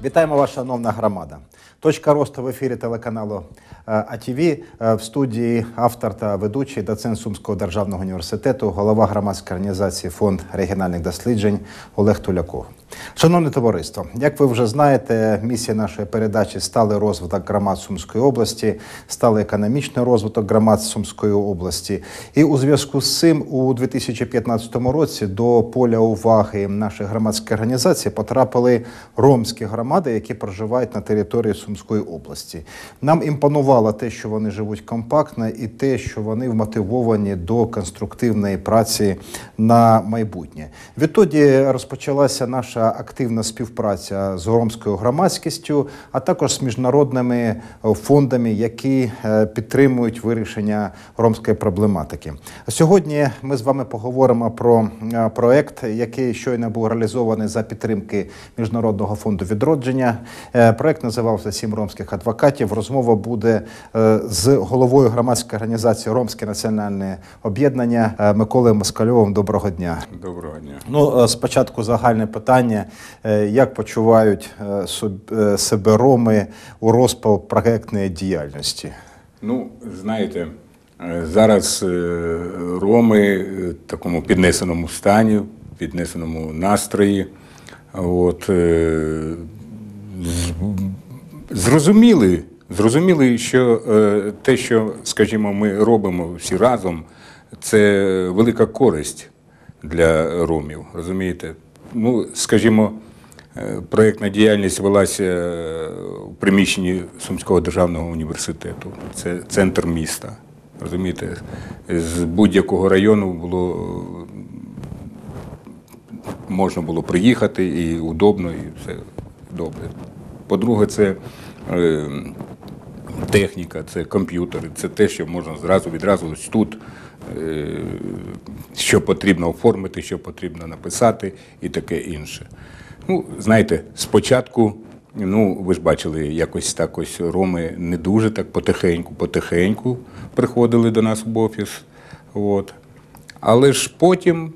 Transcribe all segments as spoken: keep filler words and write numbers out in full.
Вітаємо вас, шановна громада. Точка росту в ефірі телеканалу АТВ. В студії автор та ведучий, доцент Сумського державного університету, голова громадської організації «Фонд регіональних досліджень» Олег Туляков. Шановне товариство, як ви вже знаєте, місія нашої передачі – сталий розвиток громад Сумської області, сталий економічний розвиток громад Сумської області. І у зв'язку з цим у дві тисячі п'ятнадцятому році до поля уваги нашої громадської організації потрапили ромські громади, які проживають на території Сумської області. Нам імпонувало те, що вони живуть компактно, і те, що вони вмотивовані до конструктивної праці на майбутнє. Відтоді розпочалася наша активна співпраця з ромською громадськістю, а також з міжнародними фондами, які підтримують вирішення ромської проблематики. Сьогодні ми з вами поговоримо про проєкт, який щойно був реалізований за підтримки Міжнародного фонду відродження. Проєкт називався «Сім ромських адвокатів». Розмова буде з головою громадської організації «Ромське національне об'єднання» Миколою Москальовим. Доброго дня. Доброго дня. Ну, спочатку загальне питання. Як почувають себе роми у розпал проєктної діяльності? Ну, знаєте, зараз роми в такому піднесеному стані, піднесеному настрої. От, зрозуміли, зрозуміли, що те, що, скажімо, ми робимо всі разом, це велика користь для ромів, розумієте? Ну, скажімо, проєктна діяльність велася в приміщенні Сумського державного університету. Це центр міста, розумієте? З будь-якого району було, можна було приїхати, і удобно, і все добре. По-друге, це е, техніка, це комп'ютери, це те, що можна зразу, відразу ось тут, е, що потрібно оформити, що потрібно написати і таке інше. Ну, знаєте, спочатку, ну, ви ж бачили, якось так ось роми не дуже так потихеньку, потихеньку приходили до нас в офіс. От. Але ж потім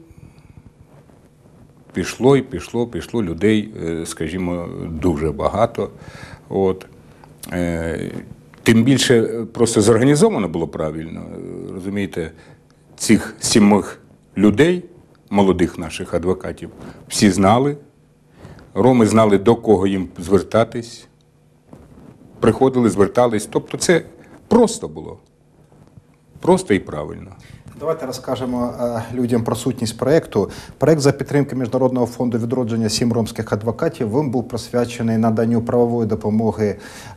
пішло і пішло, пішло людей, скажімо, дуже багато. От. Тим більше просто зорганізовано було правильно, розумієте, цих сімох людей, молодих наших адвокатів, всі знали, роми знали, до кого їм звертатись, приходили, звертались, тобто це просто було, просто і правильно. Давайте розкажемо людям про сутність проєкту. Проєкт за підтримки Міжнародного фонду відродження «Сім ромських адвокатів», він був присвячений наданню правової допомоги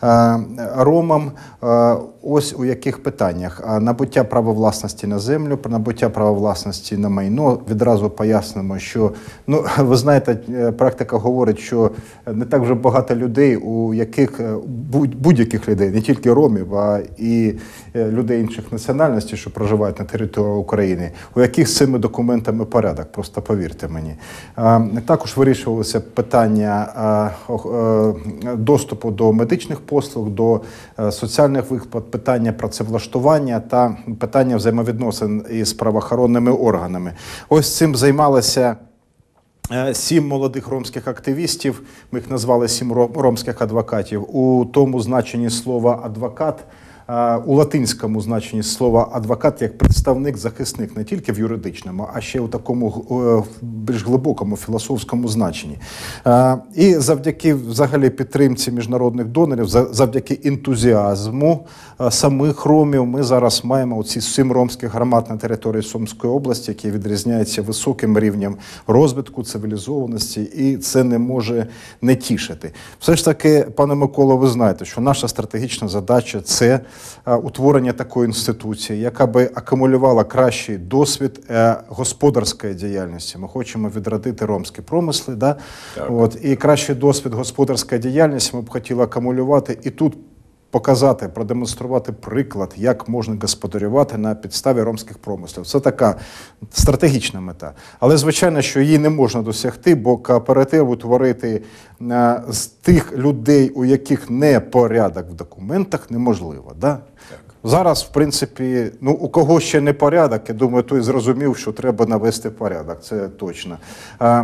ромам. Ось у яких питаннях. Набуття права власності на землю, набуття права власності на майно. Відразу пояснимо, що, ну, ви знаєте, практика говорить, що не так вже багато людей, у яких, будь-яких людей, не тільки ромів, а і людей інших національностей, що проживають на території України, у яких з цими документами порядок, просто повірте мені. Також вирішувалося питання доступу до медичних послуг, до соціальних виплат, питання працевлаштування та питання взаємовідносин із правоохоронними органами. Ось цим займалися сім молодих ромських активістів, ми їх назвали «Сім ромських адвокатів». У тому значенні слова «адвокат», у латинському значенні слова «адвокат» як представник, захисник не тільки в юридичному, а ще у такому більш глибокому філософському значенні. І завдяки взагалі підтримці міжнародних донорів, завдяки ентузіазму самих ромів, ми зараз маємо оці сім ромських громад на території Сумської області, які відрізняються високим рівнем розвитку, цивілізованості, і це не може не тішити. Все ж таки, пане Миколо, ви знаєте, що наша стратегічна задача – це утворення такої інституції, яка би акумулювала кращий досвід господарської діяльності. Ми хочемо відродити ромські промисли, да? От, і кращий досвід господарської діяльності ми б хотіли акумулювати і тут показати, продемонструвати приклад, як можна господарювати на підставі ромських промислів. Це така стратегічна мета. Але, звичайно, що її не можна досягти, бо кооператив утворити з тих людей, у яких не порядок в документах, неможливо. Да? Так. Зараз, в принципі, ну, у кого ще не порядок, я думаю, той зрозумів, що треба навести порядок, це точно.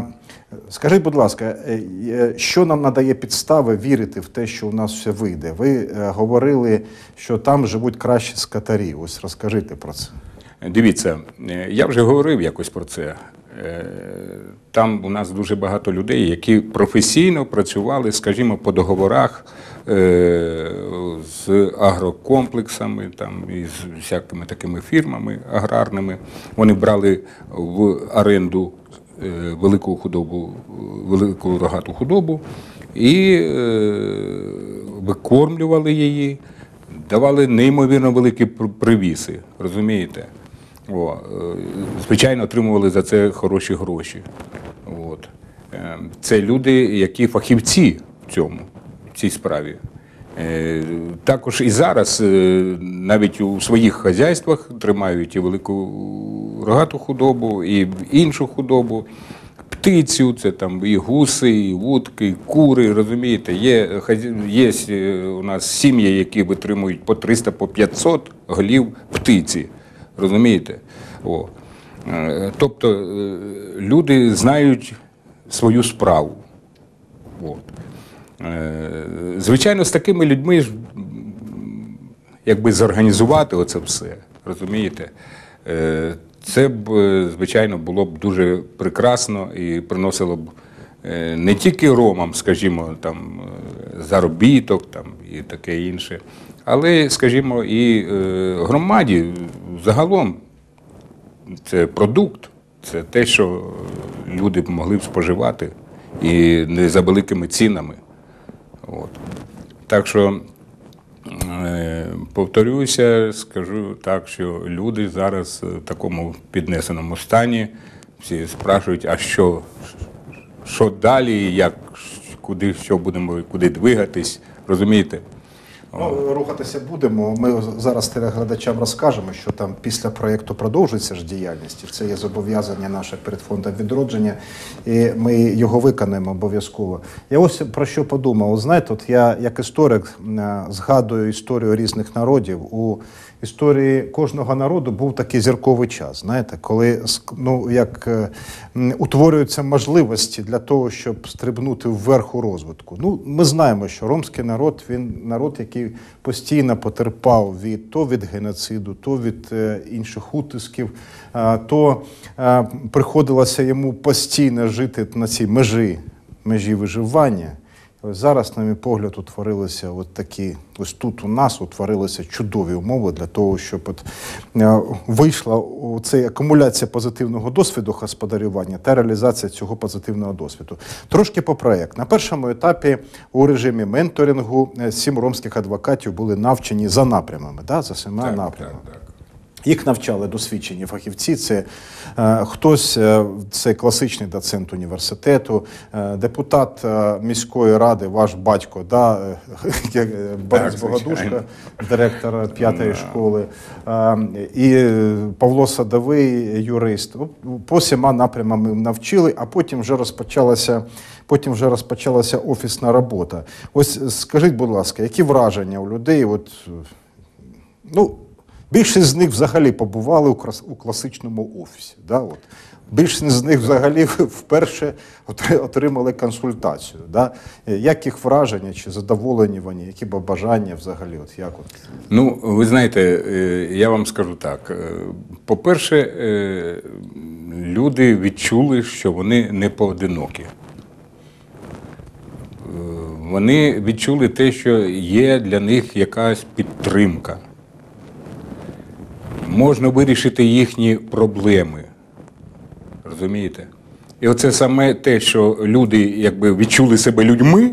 Скажіть, будь ласка, що нам надає підстави вірити в те, що у нас все вийде? Ви говорили, що там живуть кращі скотарі. Ось розкажіть про це. Дивіться, я вже говорив якось про це. Там у нас дуже багато людей, які професійно працювали, скажімо, по договорах з агрокомплексами, там, і з всякими такими фірмами аграрними. Вони брали в оренду велику худобу, велику рогату худобу і викормлювали її, давали неймовірно великі привіси, розумієте? О, звичайно, отримували за це хороші гроші. От. Це люди, які фахівці в цьому, в цій справі. Також і зараз навіть у своїх хазяйствах тримають і велику рогату худобу, і іншу худобу, птицю, це там і гуси, і вудки, і кури, розумієте. Є, є у нас сім'ї, які витримують по триста, по п'ятсот голів птиці. Розумієте? О. Тобто люди знають свою справу. От. Звичайно, з такими людьми ж, якби зорганізувати оце все, розумієте? Це б, звичайно, було б дуже прекрасно і приносило б не тільки ромам, скажімо, там, заробіток там, і таке інше, але, скажімо, і громаді загалом це продукт, це те, що люди б могли б споживати і не за великими цінами. От. Так що, повторюся, скажу так, що люди зараз в такому піднесеному стані, всі спрашують, а що, що далі, як, куди, що будемо, куди двигатись, розумієте? Ну, рухатися будемо. Ми зараз телеглядачам розкажемо, що там після проєкту продовжується ж діяльність. Це є зобов'язання наше перед фондом відродження, і ми його виконаємо обов'язково. Я ось про що подумав. Знаєте, от я як історик згадую історію різних народів. У історії кожного народу був такий зірковий час, знаєте, коли, ну, як утворюються можливості для того, щоб стрибнути вверх у розвитку. Ну, ми знаємо, що ромський народ, він народ, який постійно потерпав від, то від геноциду, то від е, інших утисків, е, то е, приходилося йому постійно жити на цій межі, межі виживання. Ось зараз, на мій погляд, утворилися от такі, ось тут у нас утворилися чудові умови для того, щоб от, е, вийшла ця акумуляція позитивного досвіду господарювання та реалізація цього позитивного досвіду. Трошки по проєкт. На першому етапі у режимі менторингу сім ромських адвокатів були навчені за напрямами, да, за семи так, напрямами. Так, так. Їх навчали досвідчені фахівці, це е, хтось, е, це класичний доцент університету, е, депутат е, міської ради, ваш батько, да, е, Борис так, Богодушка, директор п'ятої школи, е, і Павло Садовий, юрист. По сіма напрямам навчили, а потім вже розпочалася, потім вже розпочалася офісна робота. Ось скажіть, будь ласка, які враження у людей? От, ну, більшість з них взагалі побували у класичному офісі. Да? От. Більшість з них взагалі вперше отримали консультацію. Да? Як їх враження, чи задоволені вони, які бажання взагалі? От як от? Ну, ви знаєте, я вам скажу так. По-перше, люди відчули, що вони не поодинокі. Вони відчули те, що є для них якась підтримка. Можна вирішити їхні проблеми, розумієте? І оце саме те, що люди якби відчули себе людьми,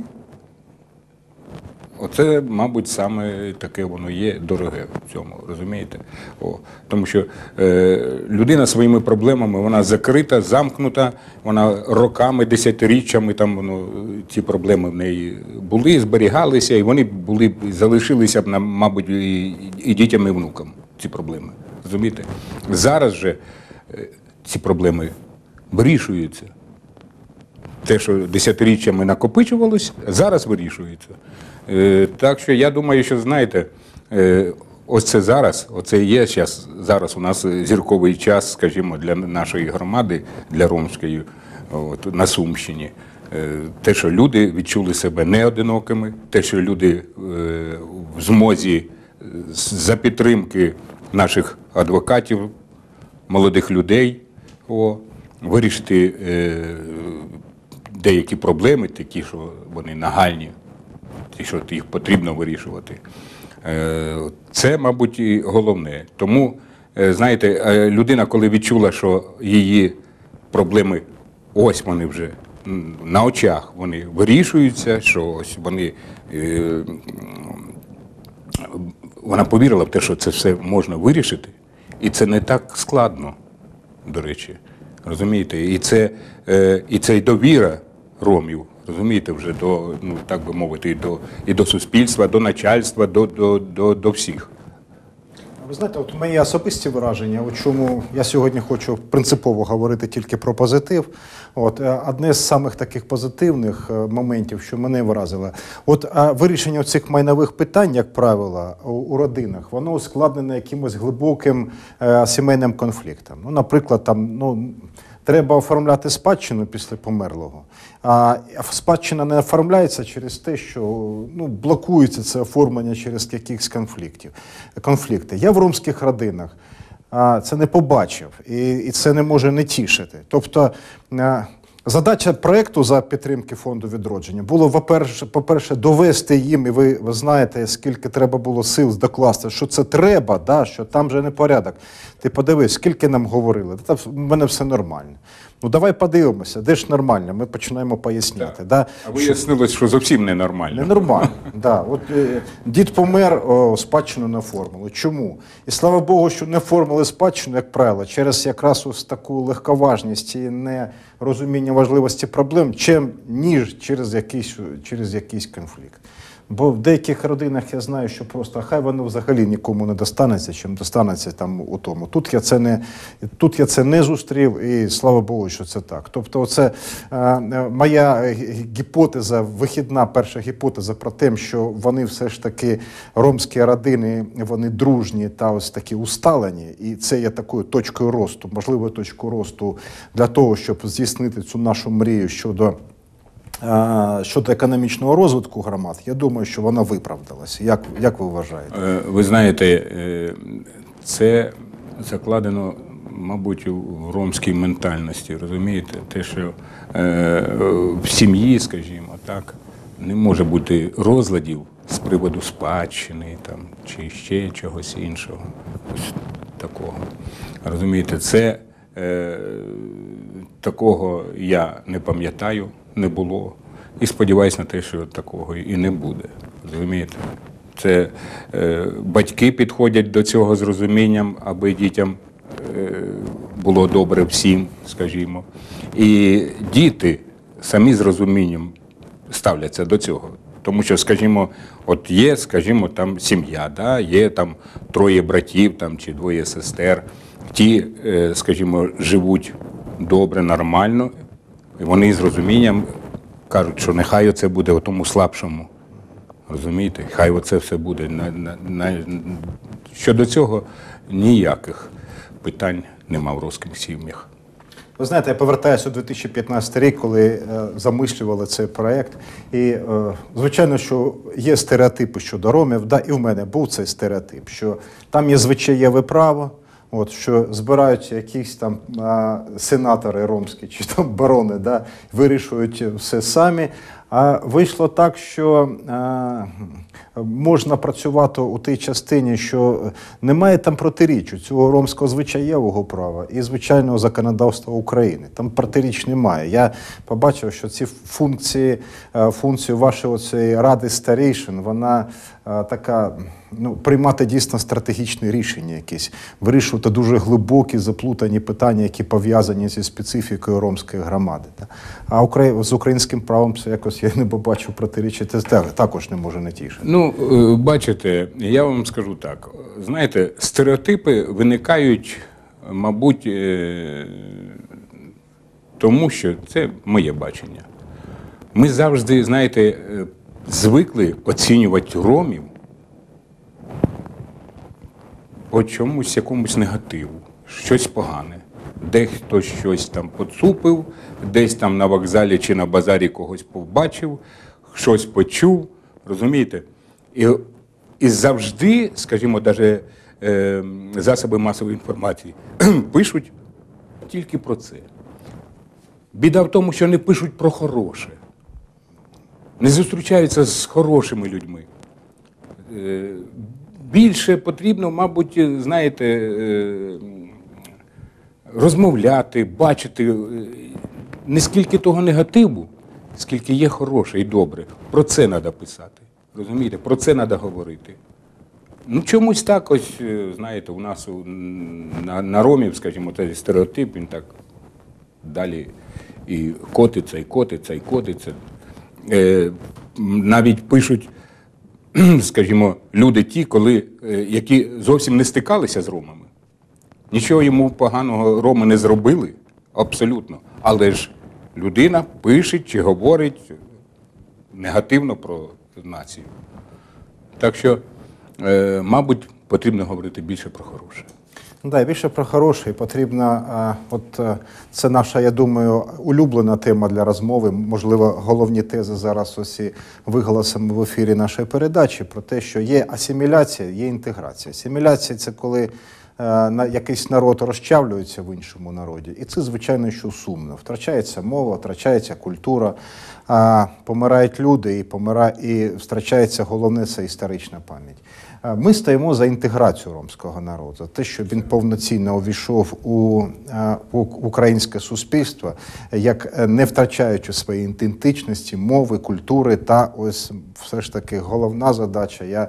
оце, мабуть, саме таке воно є дороге в цьому, розумієте? О, тому що е, людина своїми проблемами, вона закрита, замкнута, вона роками, десятиріччями, там воно, ці проблеми в неї були, зберігалися, і вони були, залишилися б, мабуть, і, і дітям, і внукам, ці проблеми. Розумієте? Зараз же ці проблеми вирішуються. Те, що десятиріччями накопичувалось, зараз вирішується. Так що я думаю, що, знаєте, ось це зараз, оце є зараз, зараз у нас зірковий час, скажімо, для нашої громади, для ромської. от, на Сумщині. Те, що люди відчули себе неодинокими, те, що люди в змозі за підтримки наших адвокатів, молодих людей, о, вирішити е, деякі проблеми, такі, що вони нагальні, ті, що їх потрібно вирішувати. Е, це, мабуть, і головне. Тому, е, знаєте, людина, коли відчула, що її проблеми, ось вони вже на очах, вони вирішуються, що ось вони, е, вона повірила в те, що це все можна вирішити, і це не так складно, до речі, розумієте, і це, е, і це й довіра ромів, розумієте, вже до, ну, так би мовити, і до, і до суспільства, до начальства, до, до, до, до всіх. Ви знаєте, от мої особисті враження, у чому я сьогодні хочу принципово говорити тільки про позитив. От, одне з самих таких позитивних моментів, що мене вразило, от вирішення цих майнових питань, як правило, у, у родинах, воно ускладнене якимось глибоким е, сімейним конфліктом. Ну, наприклад, там, ну, треба оформляти спадщину після померлого. А спадщина не оформляється через те, що ну, блокується це оформлення через якихось конфліктів. конфлікти. Я в ромських родинах а, це не побачив, і, і це не може не тішити. Тобто а, задача проєкту за підтримки фонду відродження було, по-перше, по-перше, довести їм, і ви, ви знаєте, скільки треба було сил докласти, що це треба, да, що там вже не порядок. Ти подивись, скільки нам говорили, та в мене все нормально. Ну давай подивимося, де ж нормально, ми починаємо поясняти. Да. А вияснилось, що зовсім ненормально. Ненормально, да. От е, дід помер, о, спадщину не оформили. Чому? І слава Богу, що не оформили спадщину, як правило, через якраз ось таку легковажність і нерозуміння важливості проблем, чим ніж через якийсь, через якийсь конфлікт. Бо в деяких родинах я знаю, що просто хай воно взагалі нікому не достанеться, чим достанеться там у тому. Тут я це не, тут я це не зустрів, і слава Богу, що це так. Тобто оце е, моя гіпотеза, вихідна перша гіпотеза про те, що вони все ж таки, ромські родини, вони дружні та ось такі усталені, і це є такою точкою росту, можливою точкою росту для того, щоб здійснити цю нашу мрію щодо щодо економічного розвитку громад, я думаю, що вона виправдалася. Як, як ви вважаєте? Ви знаєте, це закладено, мабуть, в ромській ментальності, розумієте? Те, що в сім'ї, скажімо так, не може бути розладів з приводу спадщини там, чи ще чогось іншого. Ось такого. Розумієте, це такого я не пам'ятаю. Не було. І сподіваюся на те, що такого і не буде. Розумієте? Це е, батьки підходять до цього з розумінням, аби дітям е, було добре всім, скажімо. І діти самі з розумінням ставляться до цього. Тому що, скажімо, от є, скажімо, там сім'я, да? Є там троє братів там, чи двоє сестер. Ті, е, скажімо, живуть добре, нормально. І вони з розумінням кажуть, що нехай оце буде у тому слабшому. Розумієте? Хай оце все буде. На, на, на... Щодо цього ніяких питань нема в ромських сім'ях. Ви знаєте, я повертаюся у дві тисячі п'ятнадцятий рік, коли е, замислювали цей проєкт. І, е, звичайно, що є стереотипи щодо ромів, да, і в мене був цей стереотип, що там є звичаєве право, от, що збираються якісь там а, сенатори ромські чи там барони, да, вирішують все самі. А вийшло так, що а, можна працювати у тій частині, що немає там протиріч у цього ромського звичаєвого права і звичайного законодавства України. Там протиріч немає. Я побачив, що ці функції, функцію вашої оцієї ради старейшин, вона така, ну, приймати дійсно стратегічні рішення якісь, вирішувати дуже глибокі, заплутані питання, які пов'язані зі специфікою ромської громади. А з українським правом це якось я не побачив протиріччя, це також не може не тішити. Ну, бачите, я вам скажу так. Знаєте, стереотипи виникають, мабуть, тому що це моє бачення. Ми завжди, знаєте, звикли оцінювати ромів по чомусь, якомусь негативу, щось погане. десь хтось щось там поцупив, десь там на вокзалі чи на базарі когось побачив, щось почув, розумієте? І, і завжди, скажімо, навіть е, засоби масової інформації пишуть тільки про це. Біда в тому, що не пишуть про хороше. Не зустрічаються з хорошими людьми. Е, більше потрібно, мабуть, знаєте, е, розмовляти, бачити е, не скільки того негативу, скільки є хороше і добре. Про це треба писати. Розумієте? Про це треба говорити. Ну, чомусь так ось, знаєте, у нас на, на ромів, скажімо, цей стереотип, він так далі і котиться, і котиться, і котиться. Е, навіть пишуть, скажімо, люди ті, коли, які зовсім не стикалися з ромами. Нічого йому поганого роми не зробили, абсолютно. Але ж людина пише чи говорить негативно про націю. Так що, е, мабуть, потрібно говорити більше про хороше. Да, більше про хороше. І потрібно, от це наша, я думаю, улюблена тема для розмови, можливо, головні тези зараз усі виголосимо в ефірі нашої передачі, про те, що є асиміляція, є інтеграція. Асиміляція – це коли на якийсь народ розчавлюється в іншому народі. І це, звичайно, що сумно. Втрачається мова, втрачається культура, помирають люди і, помирає, і втрачається головне – це історична пам'ять. Ми стоїмо за інтеграцію ромського народу, за те, щоб він повноцінно увійшов у, у українське суспільство, як не втрачаючи своєї ідентичності, мови, культури, та ось все ж таки головна задача я,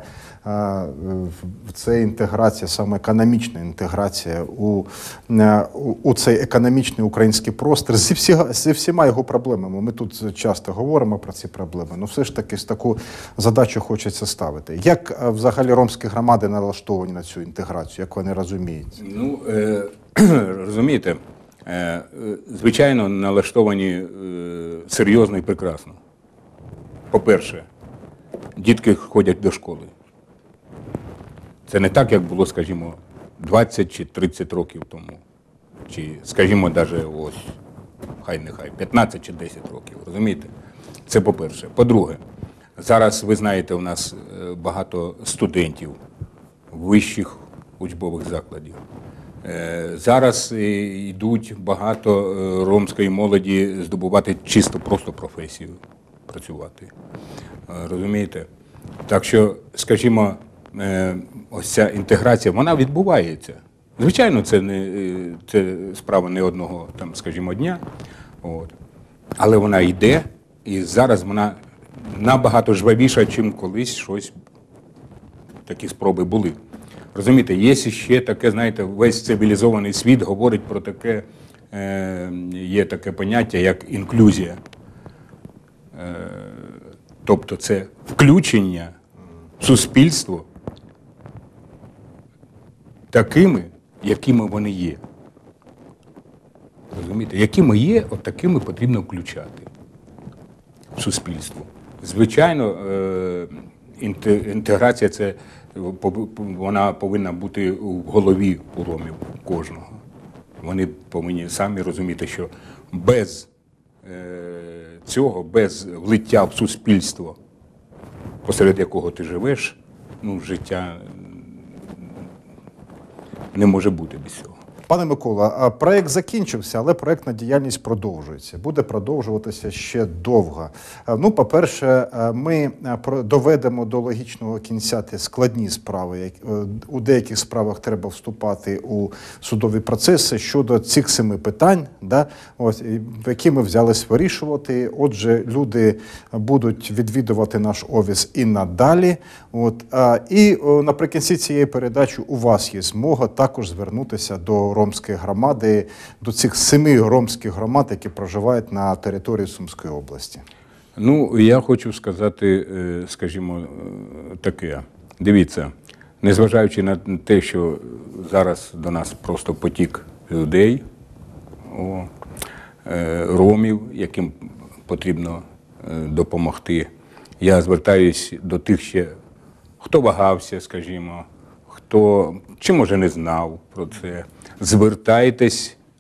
це інтеграція, саме економічна інтеграція у, у, у цей економічний український простір зі, всі, зі всіма його проблемами. Ми тут часто говоримо про ці проблеми, але все ж таки з таку задачу хочеться ставити. Як взагалі ромські громади налаштовані на цю інтеграцію, як вони розуміють? Ну, е, розумієте, е, звичайно, налаштовані е, серйозно і прекрасно. По-перше, дітки ходять до школи. Це не так, як було, скажімо, двадцять чи тридцять років тому. Чи, скажімо, навіть ось, хай нехай, п'ятнадцять чи десять років, розумієте? Це по-перше. По-друге, зараз, ви знаєте, у нас багато студентів вищих учбових закладів. Зараз йдуть багато ромської молоді здобувати чисто просто професію, працювати. Розумієте? Так що, скажімо, ось ця інтеграція, вона відбувається. Звичайно, це, не, це справа не одного, там, скажімо, дня, от. Але вона йде, і зараз вона набагато жвавіша, чим колись щось, такі спроби були. Розумієте, є ще таке, знаєте, весь цивілізований світ говорить про таке, е, є таке поняття, як інклюзія. Е, тобто це включення в суспільство такими, якими вони є. Розумієте, якими є, от такими потрібно включати в суспільство. Звичайно, інтеграція це, вона повинна бути в голові у ромів кожного. Вони повинні самі розуміти, що без цього, без влиття в суспільство, посеред якого ти живеш, ну, життя не може бути без цього. Пане Микола, проєкт закінчився, але проєктна діяльність продовжується. Буде продовжуватися ще довго. Ну, по-перше, ми доведемо до логічного кінця ті складні справи. У деяких справах треба вступати у судові процеси щодо цих семи питань, да, ось, які ми взялись вирішувати. Отже, люди будуть відвідувати наш офіс і надалі. От, і наприкінці цієї передачі у вас є змога також звернутися до ромської громади, до цих семи ромських громад, які проживають на території Сумської області. Ну, я хочу сказати, скажімо, таке. Дивіться, незважаючи на те, що зараз до нас просто потік людей, о, ромів, яким потрібно допомогти, я звертаюсь до тих ще, хто вагався, скажімо, хто чи, може, не знав про це. Звертайтесь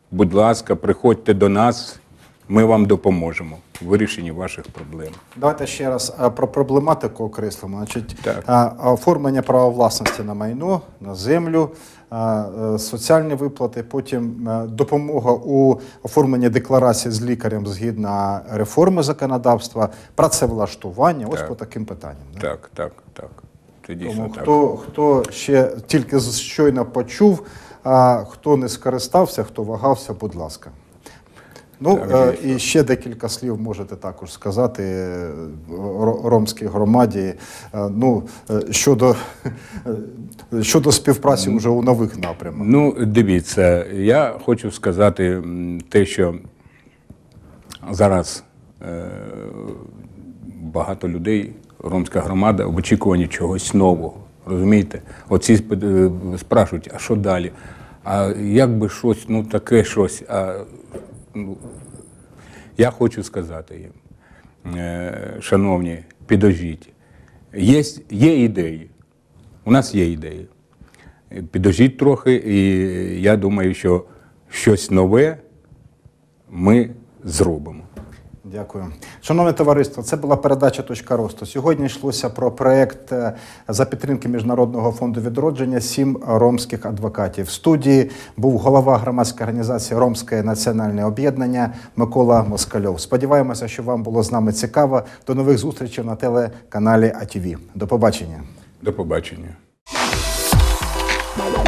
будь ласка, приходьте до нас, ми вам допоможемо в вирішенні ваших проблем. Давайте ще раз а, про проблематику окреслимо. Значить, Так. а, оформлення права власності на майно, на землю, а, а, соціальні виплати, потім а, допомога у оформленні декларації з лікарем згідно реформи законодавства, працевлаштування, ось Так. по таким питанням. Да? Так, так, так. Це дійсно Тому так. хто, хто ще тільки з- щойно почув, а хто не скористався, хто вагався, будь ласка. Ну, Так, е, дійсно. і ще декілька слів можете також сказати е, ро- ромській громаді, е, ну, е, щодо, е, щодо співпраці вже у нових напрямах. Ну, дивіться, я хочу сказати м, те, що зараз е, багато людей, ромська громада, в очікуванні чогось нового. Розумієте? Оці е, спрашують, а що далі? А як би щось, ну таке щось. А, ну, я хочу сказати їм, е, шановні, підождіть, є, є ідеї, у нас є ідеї. Підождіть трохи, і я думаю, що щось нове ми зробимо. Дякую. Шановне товариство, це була передача «Точка росту». Сьогодні йшлося про проєкт е, за підтримки Міжнародного фонду відродження «Сім ромських адвокатів». В студії був голова громадської організації «Ромське національне об'єднання» Микола Москальов. Сподіваємося, що вам було з нами цікаво. До нових зустрічей на телеканалі А Ті Ві. До побачення. До побачення.